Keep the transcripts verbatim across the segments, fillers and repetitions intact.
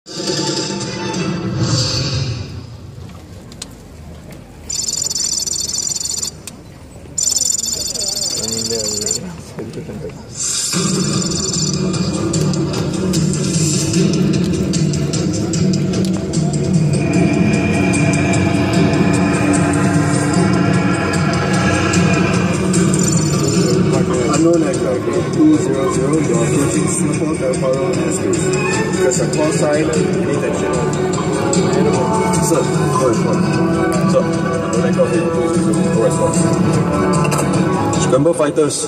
Unknown aircraft two zero zero, you are approaching Singapore Delparo airspace. There's a call sign, any tension. Sir, no response. Sir, unknown aircraft two zero zero, no response. Scramble fighters.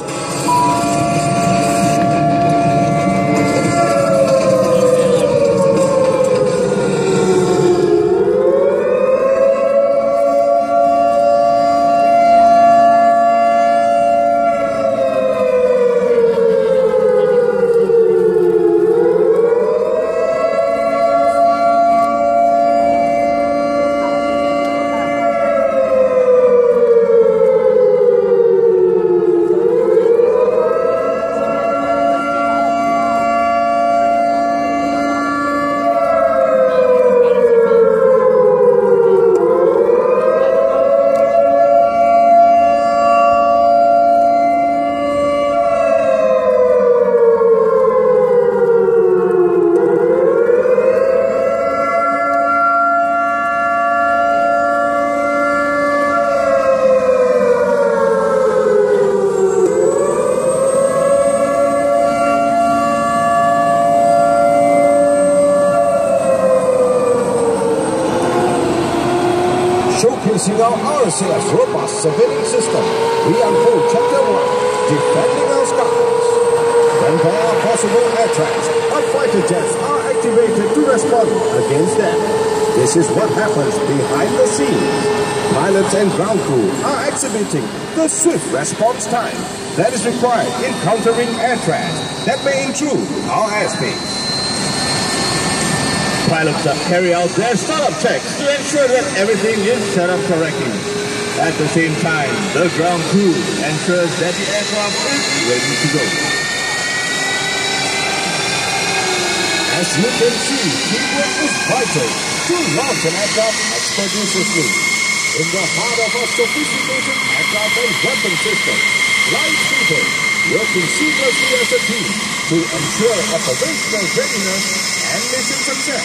Showcasing our R C S robust surveillance system, we unfold Chapter one, Defending Our Skies. When there are possible air threats, our fighter jets are activated to respond against them. This is what happens behind the scenes. Pilots and ground crew are exhibiting the swift response time that is required in countering air threats that may intrude our airspace. Pilots carry out their startup checks to ensure that everything is set up correctly. At the same time, the ground crew ensures that the aircraft is ready to go. As you can see, teamwork is vital to launch an aircraft expeditiously. In the heart of a sophisticated aircraft and weapon system, live people working seamlessly as a team to ensure operational readiness and mission success.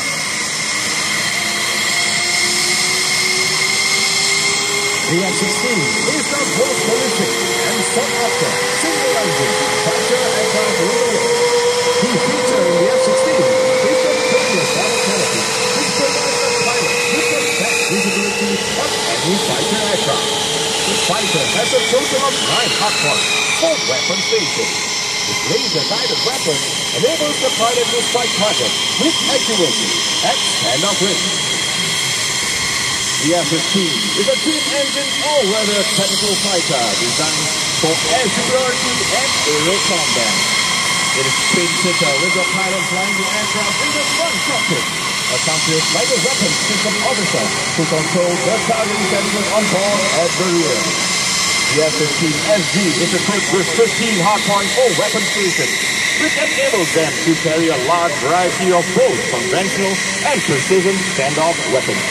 The F sixteen is the most prolific and sought after single-engine fighter aircraft in the world. The feature in the F sixteen is the Proteus Battle Canopy, which provides the pilot with the best visibility of any fighter aircraft. The fighter has a total of nine hardpoints for weapon stations. This laser-guided weapon enables the pilot to strike targets with accuracy at standoff range. The F fifteen is a twin-engine all-weather tactical fighter designed for air superiority and aerial combat. It is twin-seater with the pilot flying the aircraft in the front cockpit, accompanied by the weapon system officer who controls the targeting sensors on board at the rear. The F fifteen S G is equipped with fifteen hardpoint or weapon stations, which enables them to carry a large variety of both conventional and precision standoff weapons.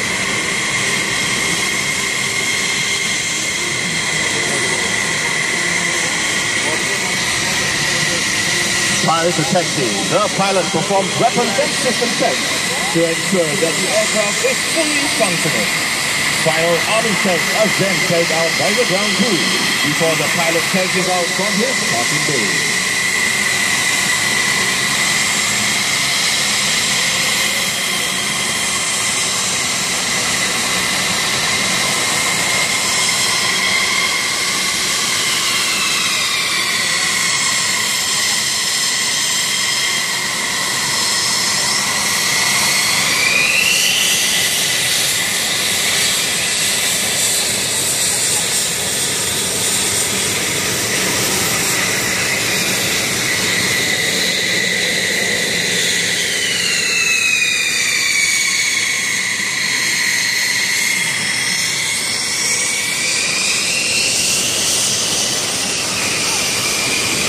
Prior to taxi, the pilot performs weapons and system checks to ensure that the aircraft is fully functional. Final arming checks are then carried out by the ground crew before the pilot taxis out from his parking bay.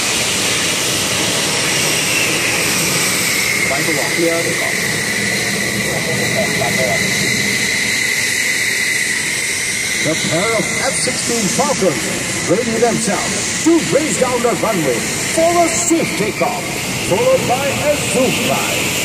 Clear the cockpit. the pair of F sixteen Falcons ready themselves to race down the runway for a swift takeoff, followed by a zoom fly.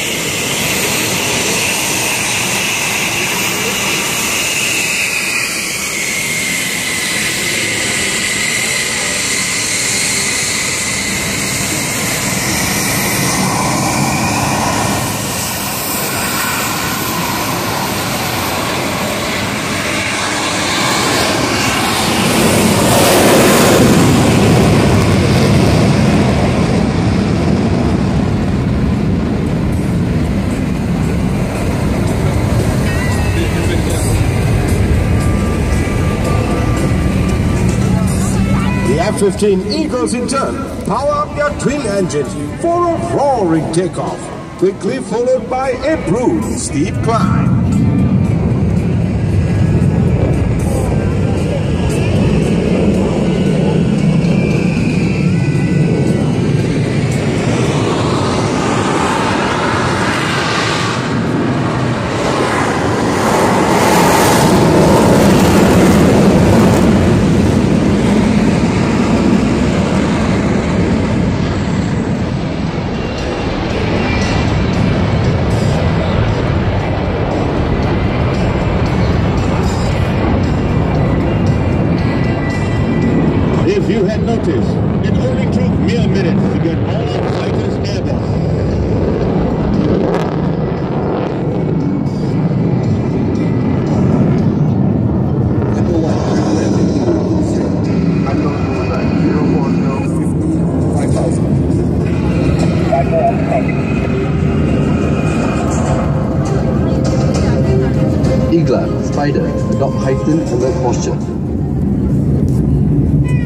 The F fifteen Eagles in turn power up their twin engines for a roaring takeoff, quickly followed by a brutal steep climb. If you had noticed, it only took mere minutes to get all our fighters airborne. Number one, zero. Unknown movement, zero four zero fifty, five thousand. Eagle, Spider, adopt heightened alert posture.